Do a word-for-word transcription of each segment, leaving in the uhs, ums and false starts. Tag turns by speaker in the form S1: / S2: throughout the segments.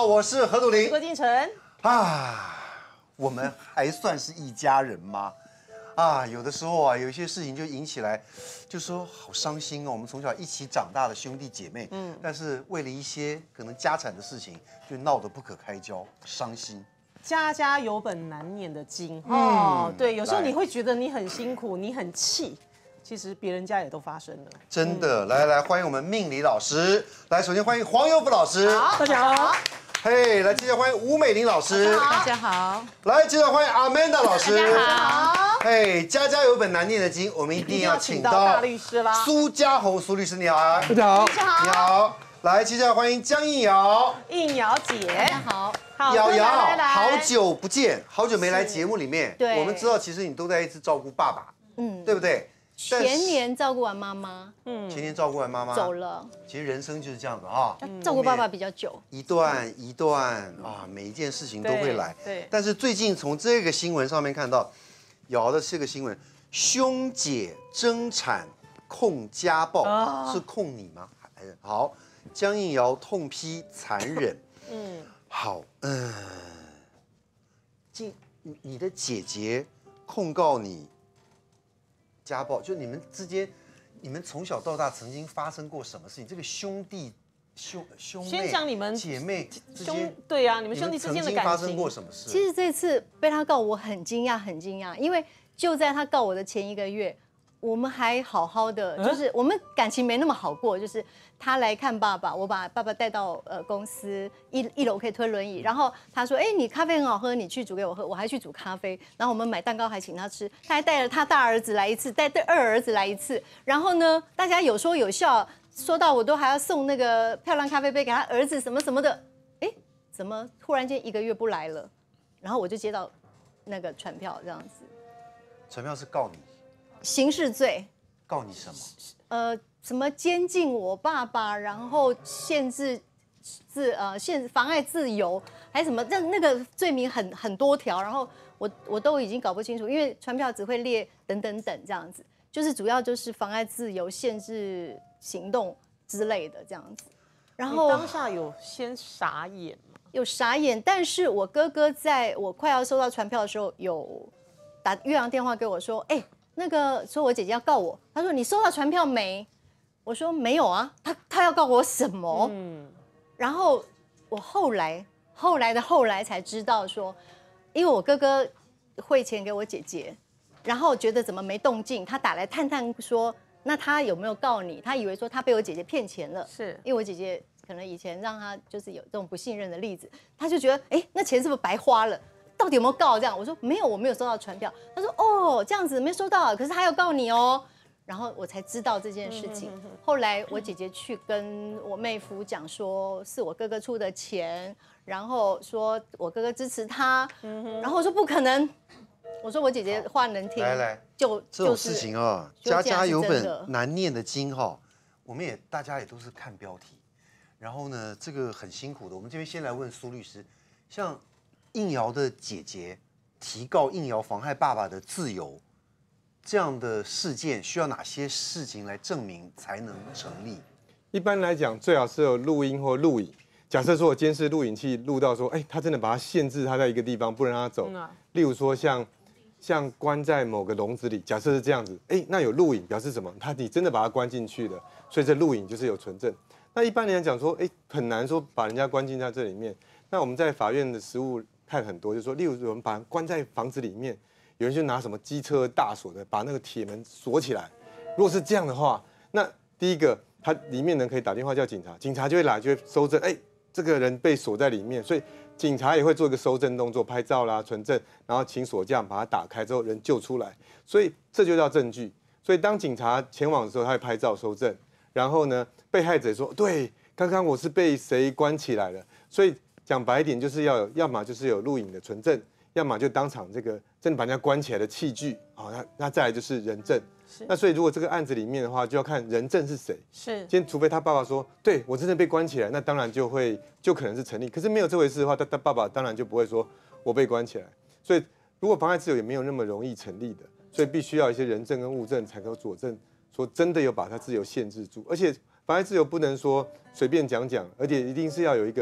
S1: 我是何笃林。
S2: 郭敬晨
S1: 啊，我们还算是一家人吗？啊，有的时候啊，有一些事情就引起来，就说好伤心哦。我们从小一起长大的兄弟姐妹，嗯，但是为了一些可能家产的事情，就闹得不可开交，伤心。
S2: 家家有本难念的经哦，对，有时候你会觉得你很辛苦，你很气，其实别人家也都发生了。
S1: 真的，来来，欢迎我们命理老师。来，首先欢迎黄有福老师。
S2: 好，大家好。
S1: 嘿，来，接下来欢迎吴美玲老师。
S3: 大家好。
S1: 来，接下来欢迎 Amanda 老师。
S3: 大家好。
S1: 嘿，家家有本难念的经，我们一定要请到
S2: 大律师啦，
S1: 苏嘉宏苏律师，你好啊。
S4: 大家好。
S1: 你好。来，接下来欢迎江映瑶。
S2: 映瑶姐，
S3: 大家好。
S2: 好，
S1: 瑶瑶，
S2: 来来来
S1: 好久不见，好久没来节目里面。
S3: 对，
S1: 我们知道其实你都在一直照顾爸爸，嗯，对不对？
S3: 前年照顾完妈妈，
S1: 嗯，前年照顾完妈妈
S3: 走了。
S1: 其实人生就是这样的啊，
S3: 照顾爸爸比较久，
S1: 一段一段啊，每一件事情都会来。
S2: 对。
S1: 但是最近从这个新闻上面看到，瑶的这个新闻，兄姐争产控家暴，是控你吗？还是好？江映瑶痛批残忍。嗯，好，嗯，你你的姐姐控告你家暴，就你们之间，你们从小到大曾经发生过什么事情？这个兄弟兄兄妹，
S2: 先讲你们
S1: 姐妹之间，
S2: 兄对呀、啊，你们兄弟之间的感情
S1: 发生过什么事？
S3: 其实这次被他告，我很惊讶，很惊讶，因为就在他告我的前一个月，我们还好好的，就是我们感情没那么好过，就是他来看爸爸，我把爸爸带到呃公司一一楼可以推轮椅，然后他说，哎，你咖啡很好喝，你去煮给我喝，我还去煮咖啡，然后我们买蛋糕还请他吃，他还带了他大儿子来一次，带带二儿子来一次，然后呢，大家有说有笑，说到我都还要送那个漂亮咖啡杯给他儿子什么什么的，哎，怎么突然间一个月不来了？然后我就接到那个传票这样子，
S1: 传票是告你。
S3: 刑事罪，
S1: 告你什么？
S3: 呃，什么监禁我爸爸，然后限制自呃限妨碍自由，还什么？那那个罪名很很多条，然后我我都已经搞不清楚，因为传票只会列等等等这样子，就是主要就是妨碍自由、限制行动之类的这样子。然后
S2: 当下有先傻眼吗？
S3: 有傻眼，但是我哥哥在我快要收到传票的时候，有打越洋电话给我说，哎。那个说我姐姐要告我，他说你收到传票没？我说没有啊，他他要告我什么？嗯，然后我后来后来的后来才知道说，因为我哥哥汇钱给我姐姐，然后觉得怎么没动静，他打来探探说，那他有没有告你？他以为说他被我姐姐骗钱了，
S2: 是
S3: 因为我姐姐可能以前让他就是有这种不信任的例子，他就觉得哎，那钱是不是白花了？到底有没有告？这样我说没有，我没有收到传票。他说哦，这样子没收到，可是他要告你哦。然后我才知道这件事情。嗯、后来我姐姐去跟我妹夫讲说，是我哥哥出的钱，然后说我哥哥支持他，嗯、然后我说不可能，我说我姐姐话能听，
S1: 来来，
S3: 就
S1: 这种事情啊，家家有本难念的经哈，我们也大家也都是看标题，然后呢，这个很辛苦的。我们这边先来问苏律师，像。映瑶的姐姐提告映瑶妨害爸爸的自由，这样的事件需要哪些事情来证明才能成立？
S4: 一般来讲，最好是有录音或录影。假设说我监视录影器录到说，哎，他真的把他限制他在一个地方，不能让他走。嗯啊、例如说像像关在某个笼子里，假设是这样子，哎，那有录影表示什么？他你真的把他关进去了，所以这录影就是有存证。那一般人讲说，哎，很难说把人家关进在这里面。那我们在法院的实务。看很多，就是说，例如有人把人关在房子里面，有人就拿什么机车大锁的把那个铁门锁起来。如果是这样的话，那第一个他里面人可以打电话叫警察，警察就会来就会搜证，哎，这个人被锁在里面，所以警察也会做一个搜证动作，拍照啦、存证，然后请锁匠把它打开之后人救出来，所以这就叫证据。所以当警察前往的时候，他会拍照搜证，然后呢，被害者说，对，刚刚我是被谁关起来了，所以。讲白一点，就是要有，要么就是有录影的存证，要么就当场这个真的把人家关起来的器具，好，那那再来就是人证。那所以如果这个案子里面的话，就要看人证是谁。
S2: 是，
S4: 今天除非他爸爸说，对我真的被关起来，那当然就会就可能是成立。可是没有这回事的话，他他爸爸当然就不会说我被关起来。所以如果妨碍自由也没有那么容易成立的，所以必须要一些人证跟物证才能够佐证，说真的有把他自由限制住，而且妨碍自由不能说随便讲讲，而且一定是要有一个。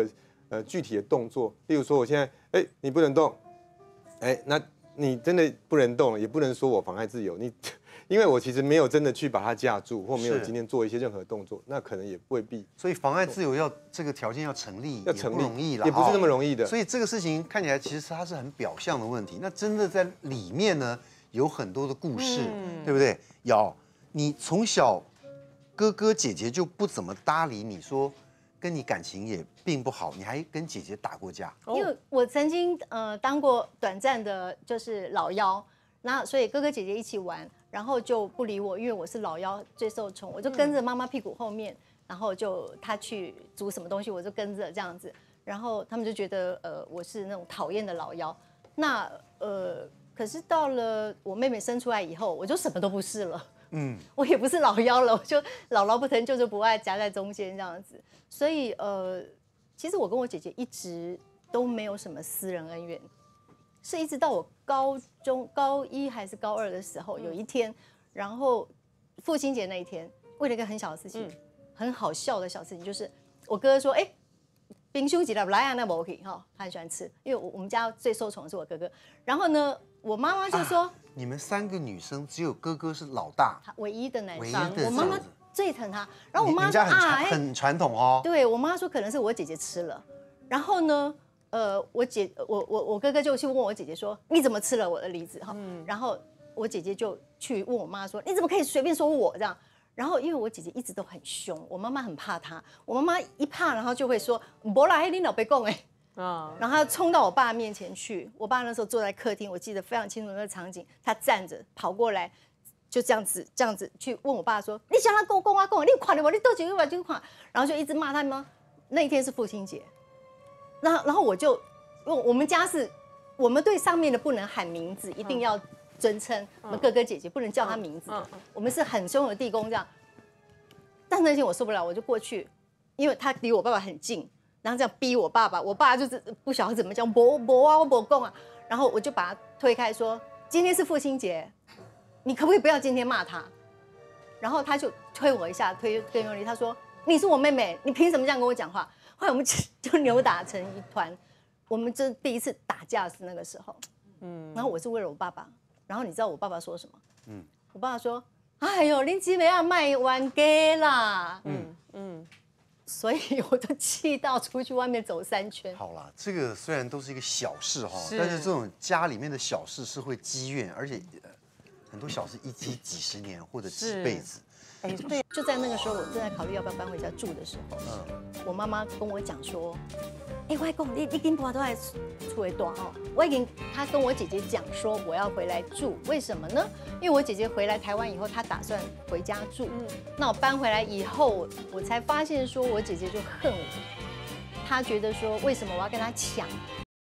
S4: 呃具体的动作，例如说我现在哎你不能动，哎那你真的不能动，也不能说我妨碍自由，你。因为我其实没有真的去把它架住，或没有今天做一些任何动作，那可能也未必。
S1: 所以妨碍自由要这个条件要成立，
S4: 要成立
S1: 也不容易啦，
S4: 也不是那么容易的。
S1: 所以这个事情看起来其实它是很表象的问题，那真的在里面呢有很多的故事，嗯、对不对？瑶，你从小哥哥姐姐就不怎么搭理你，说跟你感情也并不好，你还跟姐姐打过架。
S3: 因为我曾经呃当过短暂的，就是老幺，那所以哥哥姐姐一起玩。然后就不理我，因为我是老幺最受宠，我就跟着妈妈屁股后面，然后就他去煮什么东西，我就跟着这样子。然后他们就觉得呃我是那种讨厌的老幺。那呃可是到了我妹妹生出来以后，我就什么都不是了。嗯，我也不是老幺了，我就姥姥不疼舅舅不爱，夹在中间这样子。所以呃其实我跟我姐姐一直都没有什么私人恩怨。是一直到我高中高一还是高二的时候，有一天，然后父亲节那一天，为了一个很小的事情，嗯、很好笑的小事情，就是我哥哥说，哎、欸，冰兄几来来啊，那不 OK 哈，他很喜欢吃，因为我我们家最受宠的是我哥哥。然后呢，我妈妈就说、啊，
S1: 你们三个女生只有哥哥是老大，
S3: 唯一的男
S1: 生，
S3: 我妈妈最疼他。然后我妈说
S1: 啊，很传统哦，
S3: 对我妈说可能是我姐姐吃了，然后呢。呃，我姐，我我我哥哥就去问我姐姐说，你怎么吃了我的梨子哈？嗯、然后我姐姐就去问我妈说，你怎么可以随便说我这样？然后因为我姐姐一直都很凶，我妈妈很怕她，我妈妈一怕，然后就会说，没啦，你老别讲哎，啊，然后她冲到我爸面前去，我爸那时候坐在客厅，我记得非常清楚那个场景，他站着跑过来，就这样子这样子去问我爸说，你想他跟我讲啊讲，你看你我你多久我就看，然后就一直骂他们。那一天是父亲节。然后，然后我就，因为我们家是，我们对上面的不能喊名字，一定要尊称。我们哥哥姐姐不能叫他名字，我们是很凶的地公这样。但那天我受不了，我就过去，因为他离我爸爸很近，然后这样逼我爸爸，我爸就是不晓得怎么讲，不不啊，我不讲啊。然后我就把他推开说：“今天是父亲节，你可不可以不要今天骂他？”然后他就推我一下，推更用力，他说：“你是我妹妹，你凭什么这样跟我讲话？”后来我们就扭打成一团，我们这第一次打架是那个时候，嗯，然后我是为了我爸爸，然后你知道我爸爸说什么？嗯，我爸爸说：“哎呦，林姊妹要卖完给啦。”嗯嗯，所以我就气到出去外面走三圈。
S1: 好啦，这个虽然都是一个小事哈，但是这种家里面的小事是会积怨，而且很多小事一积几十年或者几辈子。
S3: 哎，对，就在那个时候，我正在考虑要不要搬回家住的时候，嗯，我妈妈跟我讲说，哎，外公，你你跟爸都在出来短哦，我已经，她跟我姐姐讲说我要回来住，为什么呢？因为我姐姐回来台湾以后，她打算回家住，嗯，那我搬回来以后，我才发现说我姐姐就恨我。他觉得说，为什么我要跟他抢？